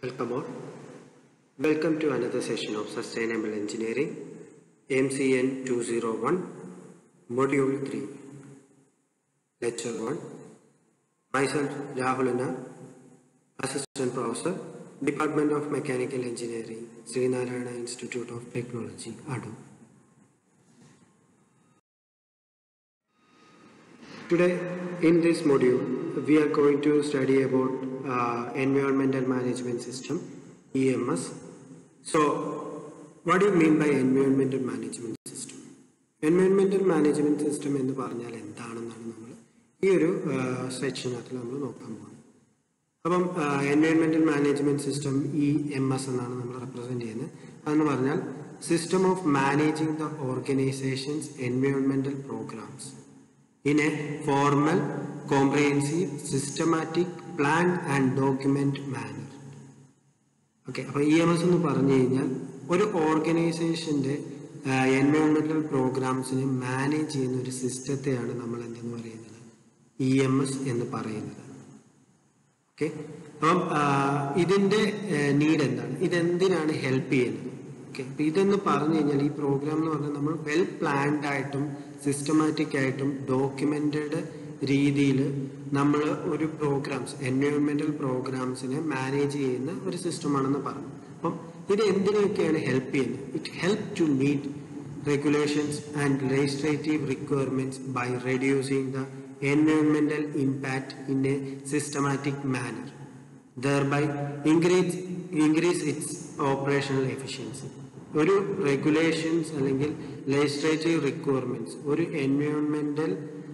Welcome all. Welcome to another session of Sustainable Engineering, MCN 201, Module 3, Lecture 1. Myself, Rahulana, Assistant Professor, Department of Mechanical Engineering, Srinarayana Institute of Technology, Adu. Today, in this module, we are going to study about Environmental Management System, EMS. So, what do you mean by Environmental Management System? Environmental Management System എന്ന് പറഞ്ഞാൽ എന്താണെന്നാണ് നമ്മൾ ഈ ഒരു സെക്ഷനകത്തിൽ നമ്മൾ നോക്കാൻ പോകുന്നത്. അപ്പം എൻവയോൺമെൻറ്റൽ മാനേജ്മെൻറ്റ് സിസ്റ്റം EMS എന്നാണ് നമ്മൾ റെപ്രസെൻറ്റ് ചെയ്യുന്നത്. അതെന്ന് പറഞ്ഞാൽ system of managing the organisations environmental programmes in a formal, comprehensive, systematic, planned and document manner. Okay, അപ്പോൾ EMS എന്ന് പറഞ്ഞു കഴിഞ്ഞാൽ ഒരു ഓർഗനൈസേഷൻ്റെ എൻവയോൺമെൻറ്റൽ പ്രോഗ്രാംസിനെ മാനേജ് ചെയ്യുന്ന ഒരു സിസ്റ്റത്തെയാണ് നമ്മൾ എന്തെന്ന് പറയുന്നത് EMS എന്ന് പറയുന്നത്. ഓക്കെ, അപ്പം ഇതിൻ്റെ നീഡ് എന്താണ്, ഇതെന്തിനാണ് ഹെൽപ്പ് ചെയ്യുന്നത്? ഓക്കെ, അപ്പോൾ ഇതെന്ന് പറഞ്ഞു കഴിഞ്ഞാൽ ഈ പ്രോഗ്രാം എന്ന് പറഞ്ഞാൽ നമ്മൾ വെൽ പ്ലാൻഡ് ആയിട്ടും സിസ്റ്റമാറ്റിക് ആയിട്ടും ഡോക്യുമെന്റഡ് രീതിയിൽ നമ്മൾ ഒരു പ്രോഗ്രാംസ് എൻവയോൺമെന്റൽ പ്രോഗ്രാംസിനെ മാനേജ് ചെയ്യുന്ന ഒരു സിസ്റ്റമാണെന്ന് പറഞ്ഞു. അപ്പം ഇത് എന്തിനൊക്കെയാണ് ഹെൽപ്പ് ചെയ്യുന്നത്? It help to meet regulations and legislative requirements by reducing the എൻവയോൺമെന്റൽ impact in a systematic manner, thereby increase its operational efficiency. ഒരു റെഗുലേഷൻസ് അല്ലെങ്കിൽ ലെജിസ്ലേറ്റീവ് റിക്വയർമെന്റ്സ് ഒരു എൻവയോൺമെന്റൽ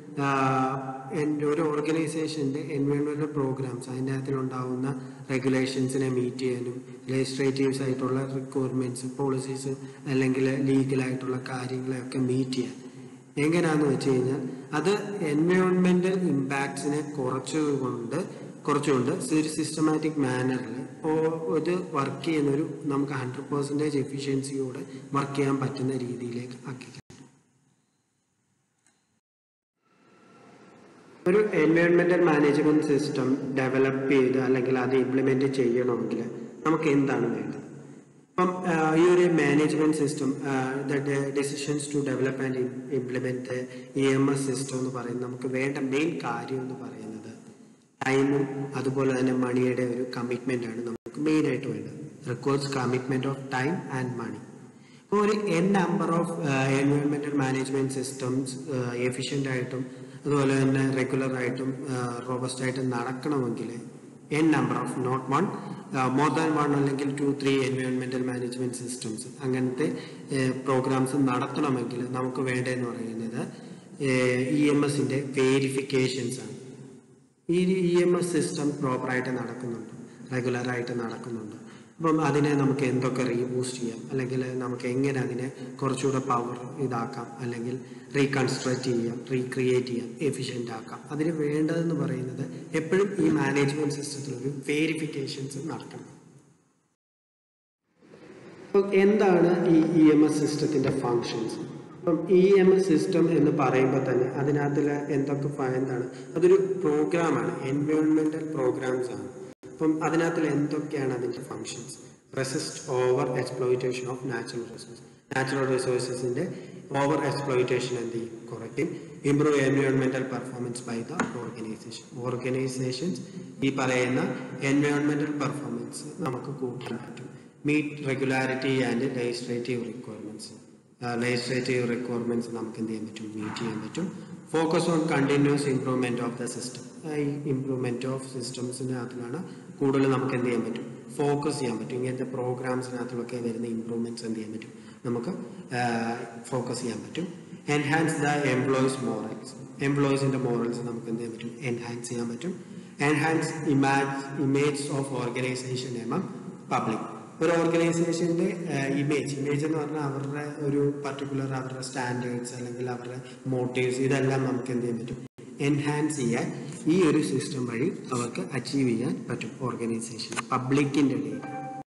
ഒരു ഓർഗനൈസേഷൻ്റെ എൻവയോൺമെന്റൽ പ്രോഗ്രാംസ് അതിൻ്റെ അകത്തിലുണ്ടാവുന്ന റെഗുലേഷൻസിനെ മീറ്റ് ചെയ്യാനും ലെജിസ്ലേറ്റീവ്സ് ആയിട്ടുള്ള റിക്വയർമെന്റ്സ് പോളിസീസ് അല്ലെങ്കിൽ ലീഗലായിട്ടുള്ള കാര്യങ്ങളെയൊക്കെ മീറ്റ് ചെയ്യാൻ എങ്ങനെയാണെന്ന് വെച്ച് കഴിഞ്ഞാൽ അത് എൻവയോൺമെന്റൽ ഇമ്പാക്ട്സിനെ കുറച്ചുകൊണ്ട് ഒരു സിസ്റ്റമാറ്റിക് മാനറിൽ ഇത് വർക്ക് ചെയ്യുന്നൊരു നമുക്ക് 100% എഫിഷ്യൻസിയോടെ വർക്ക് ചെയ്യാൻ പറ്റുന്ന രീതിയിലേക്ക് ആക്കി. ഒരു എൻവയോൺമെന്റൽ മാനേജ്മെന്റ് സിസ്റ്റം ഡെവലപ്പ് ചെയ്ത് അല്ലെങ്കിൽ അത് ഇംപ്ലിമെന്റ് ചെയ്യണമെങ്കിൽ നമുക്ക് എന്താണ് വേണ്ടത്? അപ്പം ഈ ഒരു management system decisions to develop and implement EMS system എന്ന് പറയുന്നത് നമുക്ക് വേണ്ട മെയിൻ കാര്യം എന്ന് പറയുന്നത് ടൈമും അതുപോലെ തന്നെ മണിയുടെ ഒരു കമ്മിറ്റ്മെന്റ് ആണ് നമുക്ക് മെയിൻ ആയിട്ട് വേണ്ടത്. Requires commitment of time and money. ഇപ്പോൾ ഒരു നമ്പർ ഓഫ് എൻവയോൺമെന്റൽ മാനേജ്മെന്റ് സിസ്റ്റംസ് എഫിഷ്യൻ്റ് ആയിട്ടും അതുപോലെ തന്നെ റെഗുലർ ആയിട്ടും റോബസ്റ്റ് ആയിട്ടും നടക്കണമെങ്കിൽ number of not one more than one അല്ലെങ്കിൽ 2-3 എൻവയോൺമെന്റൽ മാനേജ്മെന്റ് സിസ്റ്റംസ് അങ്ങനത്തെ പ്രോഗ്രാംസ് നടത്തണമെങ്കിൽ നമുക്ക് വേണ്ടതെന്ന് പറയുന്നത് EMSന്റെ വേരിഫിക്കേഷൻസ് ആണ്. ഈ EMS സിസ്റ്റം പ്രോപ്പറായിട്ട് നടക്കുന്നുണ്ട്, റെഗുലറായിട്ട് നടക്കുന്നുണ്ട്. അപ്പം അതിനെ നമുക്ക് എന്തൊക്കെ റീബൂസ്റ്റ് ചെയ്യാം, അല്ലെങ്കിൽ നമുക്ക് എങ്ങനെ അതിനെ കുറച്ചുകൂടെ പവർ ഇതാക്കാം, അല്ലെങ്കിൽ റീകൺസ്ട്രക്റ്റ് ചെയ്യാം, റീക്രിയേറ്റ് ചെയ്യാം, എഫിഷ്യൻ്റ് ആക്കാം. അതിന് വേണ്ടതെന്ന് പറയുന്നത് എപ്പോഴും ഈ മാനേജ്മെന്റ് സിസ്റ്റത്തിലൊരു വേരിഫിക്കേഷൻസ് നടക്കണം. അപ്പം എന്താണ് ഈ EMS സിസ്റ്റത്തിൻ്റെ ഫങ്ഷൻസ്? അപ്പം EMS സിസ്റ്റം എന്ന് പറയുമ്പോൾ തന്നെ അതിനകത്തിൽ എന്താണ്, അതൊരു പ്രോഗ്രാമാണ്, എൻവയോൺമെന്റൽ പ്രോഗ്രാംസ് ആണ്. അപ്പം അതിനകത്തിൽ എന്തൊക്കെയാണ് അതിൻ്റെ functions? Resist over exploitation of natural റിസോഴ്സസിൻ്റെ ഓവർ എക്സ്പ്ലോയിറ്റേഷൻ എന്ത് ചെയ്യും? കുറയ്ക്കും. ഇംപ്രൂവ് എൻവയോൺമെന്റൽ പെർഫോമൻസ് ബൈ ദ ഓർഗനൈസേഷൻസ് ഈ പറയുന്ന എൻവയോൺമെന്റൽ പെർഫോമൻസ് നമുക്ക് കൂട്ടാൻ പറ്റും. Meet regularity and legislative requirements നമുക്ക് എന്ത് ചെയ്യാൻ പറ്റും? മീറ്റ് ചെയ്യാൻ പറ്റും. Focus on continuous improvement of the system. ഈ ഇംപ്രൂവ്മെന്റ് ഓഫ് സിസ്റ്റംസിനകത്തിലാണ് കൂടുതൽ നമുക്ക് എന്ത് ചെയ്യാൻ പറ്റും? ഫോക്കസ് ചെയ്യാൻ പറ്റും. ഇങ്ങനത്തെ പ്രോഗ്രാംസിനകത്തിലൊക്കെ വരുന്ന ഇംപ്രൂവ്മെന്റ്സ് എന്ത് ചെയ്യാൻ പറ്റും? നമുക്ക് ഫോക്കസ് ചെയ്യാൻ പറ്റും. എൻഹാൻസ് ദ എംപ്ലോയീസിന്റെ മോറൽസ് നമുക്ക് എന്ത് ചെയ്യാൻ പറ്റും? എൻഹാൻസ് ചെയ്യാൻ പറ്റും. Enhance image of organisation among public. ഒരു ഓർഗനൈസേഷൻ്റെ ഇമേജ് എന്ന് പറഞ്ഞാൽ അവരുടെ ഒരു പർട്ടിക്കുലർ അവരുടെ സ്റ്റാൻഡേർഡ്സ് അല്ലെങ്കിൽ അവരുടെ മോട്ടീവ്സ് ഇതെല്ലാം നമുക്ക് എന്ത് ചെയ്യാൻ പറ്റും? എൻഹാൻസ് ചെയ്യാൻ ഈ ഒരു സിസ്റ്റം വഴി അവർക്ക് അച്ചീവ് ചെയ്യാൻ പറ്റും ഓർഗനൈസേഷൻ പബ്ലിക്കിൻ്റെ ഇടയിൽ.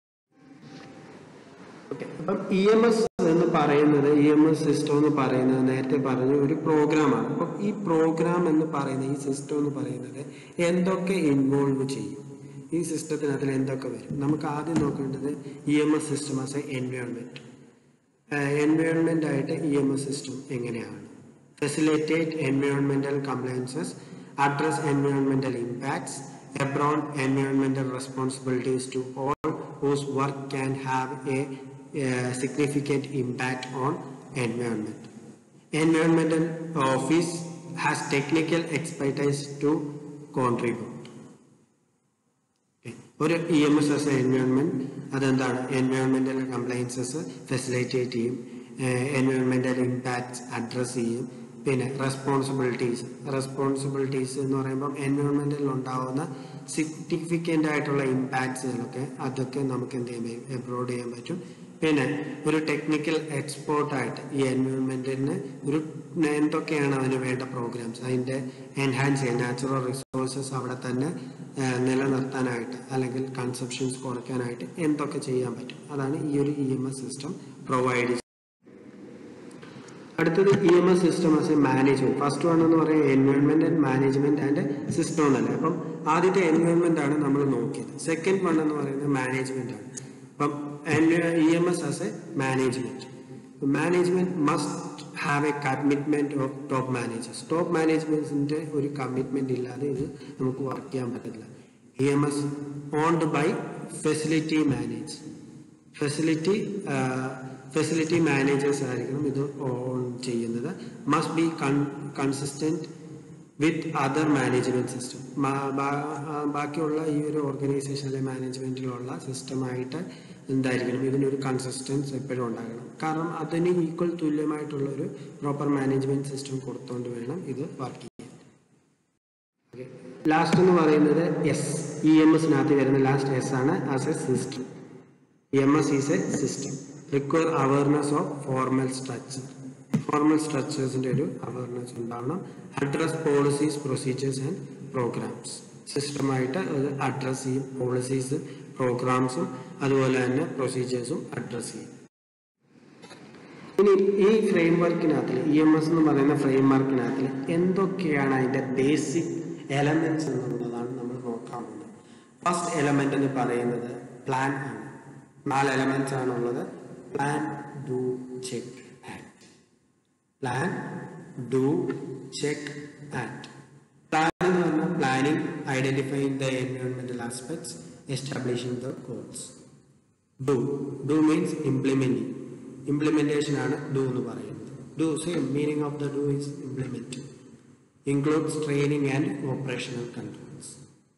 ഓക്കെ, അപ്പം EMS എന്ന് പറയുന്നത് EMS സിസ്റ്റം എന്ന് പറയുന്നത് നേരത്തെ പറഞ്ഞ ഒരു പ്രോഗ്രാമാണ്. അപ്പം ഈ പ്രോഗ്രാം എന്ന് പറയുന്ന ഈ സിസ്റ്റം എന്ന് പറയുന്നത് എന്തൊക്കെ ഇൻവോൾവ് ചെയ്യും? ഈ സിസ്റ്റത്തിനകത്തിൽ എന്തൊക്കെ വരും? നമുക്ക് ആദ്യം നോക്കേണ്ടത് EMS system as A environment ആയിട്ട് EMS സിസ്റ്റം എങ്ങനെയാണ്? Facilitate എൻവയോൺമെന്റൽ compliances, address എൻവയോൺമെന്റൽ impacts, abroad environmental responsibilities to all whose work can have a significant impact on environment. Environmental office has technical expertise to contribute. ഒരു EMS as a environment അതെന്താണ്? എൻവയോൺമെന്റൽ compliances facilitate ചെയ്യും, എൻവയോൺമെന്റൽ impacts address ചെയ്യും, പിന്നെ responsibilities എന്ന് പറയുമ്പോൾ എൻവയോൺമെന്റിൽ ഉണ്ടാവുന്ന significant ആയിട്ടുള്ള ഇമ്പാക്ട്സുകളൊക്കെ അതൊക്കെ നമുക്ക് എന്ത് ചെയ്യാൻ പറ്റും? എബ്രോഡ് ചെയ്യാൻ പറ്റും. പിന്നെ ഒരു ടെക്നിക്കൽ എക്സ്പേർട്ടായിട്ട് ഈ എൻവയോൺമെന്റിന് ഒരു എന്തൊക്കെയാണ് അതിന് വേണ്ട പ്രോഗ്രാംസ്, അതിൻ്റെ എൻഹാൻസ് ചെയ്യാൻ, നാച്ചുറൽ റിസോഴ്സസ് അവിടെ തന്നെ നിലനിർത്താനായിട്ട് അല്ലെങ്കിൽ കൺസപ്ഷൻസ് കുറയ്ക്കാനായിട്ട് എന്തൊക്കെ ചെയ്യാൻ പറ്റും, അതാണ് ഈ ഒരു EMS സിസ്റ്റം പ്രൊവൈഡ് ചെയ്യുന്നത്. അടുത്തത് EMS system as a management. First one എന്ന് പറയുന്നത് എൻവയോൺമെന്റ് മാനേജ്മെന്റ് ആൻഡ് സിസ്റ്റം എന്നല്ലേ. അപ്പം ആദ്യത്തെ എൻവയോൺമെന്റ് ആണ് നമ്മൾ നോക്കിയത്. സെക്കൻഡ് വൺ എന്ന് പറയുന്നത് മാനേജ്മെന്റ് ആണ്. അപ്പം EMS as a management. Management must have a commitment of top managers. Top മാനേജ്മെന്റ്സിന്റെ ഒരു കമ്മിറ്റ്മെന്റ് ഇല്ലാതെ ഇത് നമുക്ക് വർക്ക് ചെയ്യാൻ പറ്റില്ല. EMS owned by facility manage. Facility managers ആയിരിക്കണം ഇത് ഓൺ ചെയ്യുന്നത്. Must be consistent with other management system. ബാക്കിയുള്ള ഈ ഒരു ഓർഗനൈസേഷൻ അല്ലെങ്കിൽ മാനേജ്മെന്റിലുള്ള സിസ്റ്റമായിട്ട് എന്തായിരിക്കണം, ഇതിനൊരു കൺസിസ്റ്റൻസ് എപ്പോഴും ഉണ്ടാകണം. കാരണം അതിന് ഈക്വൽ തുല്യമായിട്ടുള്ള ഒരു പ്രോപ്പർ മാനേജ്മെന്റ് സിസ്റ്റം കൊടുത്തുകൊണ്ട് വേണം ഇത് വർക്ക് ചെയ്യാൻ. ഓക്കെ, ലാസ്റ്റ് എന്ന് പറയുന്നത് EMSനകത്ത് വരുന്ന ലാസ്റ്റ് S ആണ്, as a system. EMS is a system. Require awareness of formal സ്ട്രക്ചേഴ്സിന്റെ ഒരു അവയർനെസ് ഉണ്ടാവണം. Address policies, procedures and programs. സിസ്റ്റമായിട്ട് അത് അഡ്രസ് ചെയ്യും, പോളിസീസ്, പ്രോഗ്രാംസും അതുപോലെ തന്നെ പ്രൊസീജിയേഴ്സും അഡ്രസ് ചെയ്യും. ഇനി ഈ ഫ്രെയിം വർക്കിനകത്തിൽ EMS എന്ന് പറയുന്ന ഫ്രെയിം വർക്കിനകത്തിൽ എന്തൊക്കെയാണ് അതിന്റെ ബേസിക് എലമെന്റ്സ് എന്നുള്ളതാണ് നമ്മൾ നോക്കാൻ പോകുന്നത്. ഫസ്റ്റ് എലമെന്റ് എന്ന് പറയുന്നത് പ്ലാൻ ആണ്. 4 എലമെന്റ്സ് ആണുള്ളത്. Plan, do, check, act. Plan, do, check, act. Plan എന്ന് പറഞ്ഞാൽ പ്ലാനിങ്, ഐഡന്റിഫൈങ് ദ എൻവയോൺമെന്റൽ aspects, establishing the goals. Do means implementing. Implementation ആണ് ഡു എന്ന് പറയുന്നത്. Do same meaning of the do is implement. Includes training and operational controls.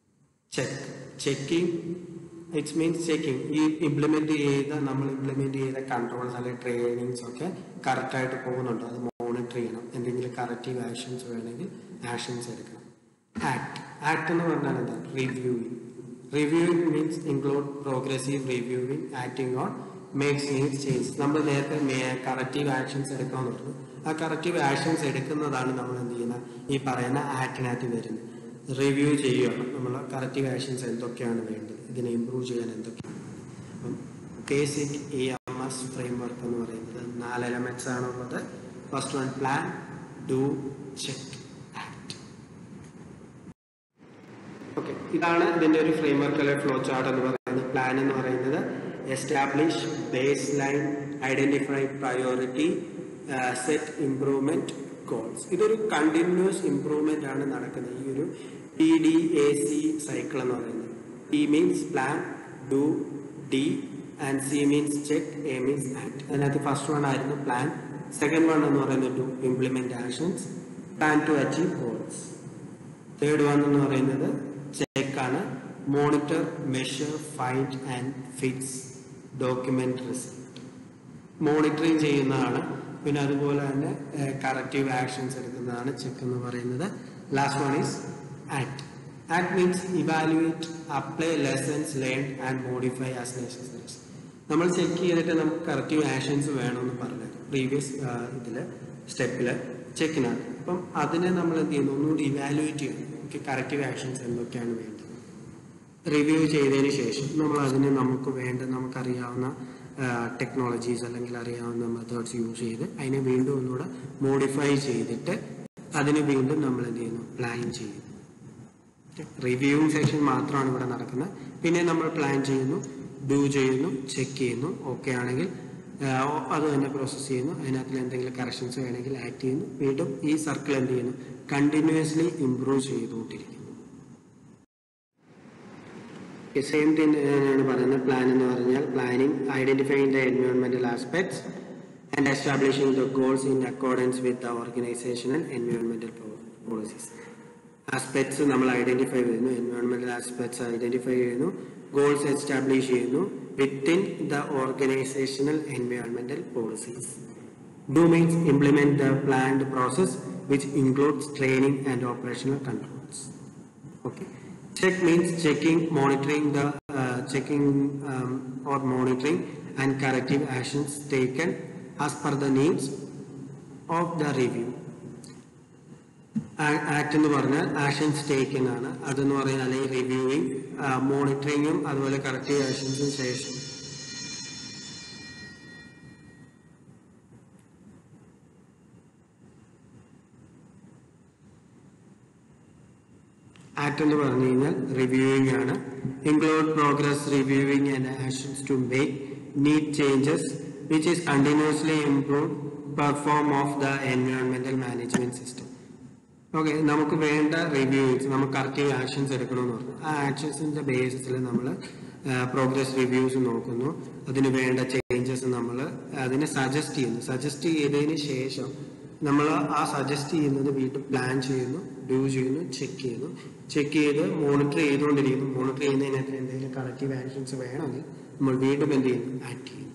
Checking it's means checking. ഈ നമ്മൾ implement ചെയ്ത controls അല്ലെങ്കിൽ trainings ഒക്കെ കറക്റ്റായിട്ട് പോകുന്നുണ്ടോ അത് മോണിറ്റർ ചെയ്യണം. എന്തെങ്കിലും കറക്റ്റീവ് ആക്ഷൻസ് വേണമെങ്കിൽ ആക്ഷൻസ് എടുക്കണം. ആക്ട് എന്ന് പറഞ്ഞാൽ എന്താ? Reviewing means include progressive reviewing, acting on makes needs change. നമ്മൾ നേരത്തെ കറക്റ്റീവ് ആക്ഷൻസ് എടുക്കാമെന്ന് പറഞ്ഞു. ആ കറക്റ്റീവ് ആക്ഷൻസ് എടുക്കുന്നതാണ് നമ്മൾ എന്ത് ചെയ്യുന്ന ഈ പറയുന്ന ആക്ടിനകത്ത് വരുന്നത്. റിവ്യൂ ചെയ്യുകയാണ് നമ്മൾ കറക്റ്റീവ് ആക്ഷൻസ് എന്തൊക്കെയാണ് വേണ്ടത്, ഇതിനെ ഇംപ്രൂവ് ചെയ്യാൻ എന്തൊക്കെയാണ്. അപ്പം ബേസിക് EMS ഫ്രെയിം വർക്ക് എന്ന് പറയുന്നത് 4 എലമെന്റ്സ് ആണുള്ളത്. First one plan, do, check, act. Okay, ഇതാണ് ഇതിന്റെ ഒരു ഫ്രെയിം വർക്ക് അല്ലെങ്കിൽ ഫ്ലോ ചാർട്ട് എന്ന് പറയുന്നത്. പ്ലാൻ എന്ന് പറയുന്നത് establish baseline, identify priority, set improvement, goals. ഇതൊരു കണ്ടിന്യൂസ് ഇംപ്രൂവ്മെന്റ് ആണ് നടക്കുന്നത് ഈ ഒരു PDAC സൈക്കിൾ എന്ന് പറയുന്നത്. P means plan, do, D and C means check, A means act. അതിനകത്ത് ഫസ്റ്റ് വൺ ആയിരുന്നു പ്ലാൻ. സെക്കൻഡ് വൺ എന്ന് പറയുന്നത് do, implement actions, plan to achieve goals. Third one എന്ന് പറയുന്നത് ചെക്ക് ആണ്. Monitor, measure, find and fix, document result. Monitoring ചെയ്യുന്നതാണ്. പിന്നെ അതുപോലെ തന്നെ കറക്റ്റീവ് ആക്ഷൻസ് എടുക്കുന്നതാണ് ചെക്ക് എന്ന് പറയുന്നത്. Last one is act. Act means evaluate, apply lessons learn and modify as necessary. നമ്മൾ ചെക്ക് ചെയ്തിട്ട് നമുക്ക് കറക്റ്റീവ് ആക്ഷൻസ് വേണമെന്ന് പറഞ്ഞത് പ്രീവിയസ് സ്റ്റെപ്പില് ചെക്കിനകത്ത്. അപ്പം അതിനെ നമ്മൾ എന്ത് ചെയ്യുന്നു, ഒന്നുകൂടി ഇവാലുവേറ്റ് ചെയ്യുന്നു. നമുക്ക് കറക്റ്റീവ് ആക്ഷൻസ് എന്തൊക്കെയാണ് വേണ്ടത് റിവ്യൂ ചെയ്തതിന് ശേഷം നമ്മൾ അതിന് നമുക്കറിയാവുന്ന ടെക്നോളജീസ് അല്ലെങ്കിൽ അറിയാവുന്ന മെത്തേഡ്സ് യൂസ് ചെയ്ത് അതിനെ വീണ്ടും ഒന്നുകൂടെ മോഡിഫൈ ചെയ്തിട്ട് അതിന് വീണ്ടും നമ്മൾ എന്ത് ചെയ്യുന്നു, പ്ലാൻ ചെയ്യും. റിവ്യൂയിങ് സെക്ഷൻ മാത്രമാണ് ഇവിടെ നടക്കുന്നത്. പിന്നെ നമ്മൾ പ്ലാൻ ചെയ്യുന്നു, ഡു ചെയ്യുന്നു, ചെക്ക് ചെയ്യുന്നു. ഓക്കെ ആണെങ്കിൽ അത് തന്നെ പ്രോസസ്സ് ചെയ്യുന്നു. അതിനകത്തിൽ എന്തെങ്കിലും കറക്ഷൻസ് വേണമെങ്കിൽ ആക്ട് ചെയ്യുന്നു. വീണ്ടും ഈ സർക്കിൾ എന്ത് ചെയ്യുന്നു? കണ്ടിന്യൂസ്ലി ഇംപ്രൂവ് ചെയ്തുകൊണ്ടിരിക്കുന്നു. സെയിം തിങ് ആണ് പറയുന്നത്. പ്ലാൻ എന്ന് പറഞ്ഞാൽ പ്ലാനിങ്, ഐഡന്റിഫൈങ് ദ എൻവയോൺമെന്റൽ aspects and establishing the goals in accordance with the organisational എൻവയോൺമെന്റൽ policies. Aspects നമ്മൾ ഐഡന്റിഫൈ ചെയ്യുന്നു, എൻവയോൺമെന്റൽ ആസ്പെക്ട്സ് ഐഡന്റിഫൈ ചെയ്യുന്നു, ഗോൾസ് എസ്റ്റാബ്ലിഷ് ചെയ്യുന്നു within the organisational എൻവയോൺമെന്റൽ policies. Do means implement the planned process which includes training and operational controls. Okay. Check means checking, monitoring the or monitoring and corrective actions taken as per the needs of the review. Act എന്ന് പറഞ്ഞാൽ actions taken ആണ്. അതെന്ന് പറഞ്ഞാൽ അല്ലെങ്കിൽ reviewing, മോണിറ്ററിങ്ങും അതുപോലെ corrective ആക്ഷൻസും ശേഷം act എന്ന് പറഞ്ഞു കഴിഞ്ഞാൽ റിവ്യൂവിംഗ് ആണ്. Include progress reviewing and actions to make need changes which is continuously improve perform of the എൻവയോൺമെന്റൽ മാനേജ്മെന്റ് സിസ്റ്റം. ഓക്കെ, നമുക്ക് വേണ്ട റിവ്യൂസ്, നമുക്ക് കറക്റ്റീവ് ആക്ഷൻസ് എടുക്കണമെന്ന് പറഞ്ഞു. ആ ആക്ഷൻസിന്റെ ബേസിസിൽ നമ്മൾ പ്രോഗ്രസ് റിവ്യൂസ് നോക്കുന്നു. അതിന് വേണ്ട ചേഞ്ചസ് നമ്മൾ അതിനെ സജസ്റ്റ് ചെയ്യുന്നു. സജസ്റ്റ് ചെയ്തതിന് ശേഷം നമ്മൾ ആ സജസ്റ്റ് ചെയ്യുന്നത് വീണ്ടും പ്ലാൻ ചെയ്യുന്നു, ഡു ചെയ്യുന്നു, ചെക്ക് ചെയ്യുന്നു. ചെക്ക് ചെയ്ത് മോണിറ്റർ ചെയ്തുകൊണ്ടിരിക്കുന്നു. മോണിറ്റർ ചെയ്യുന്നതിനകത്ത് എന്തെങ്കിലും കറക്റ്റീവ് ആക്ഷൻസ് വേണമെങ്കിൽ നമ്മൾ വീണ്ടും എന്ത് ചെയ്യുന്നു? ആക്ട് ചെയ്യുന്നു.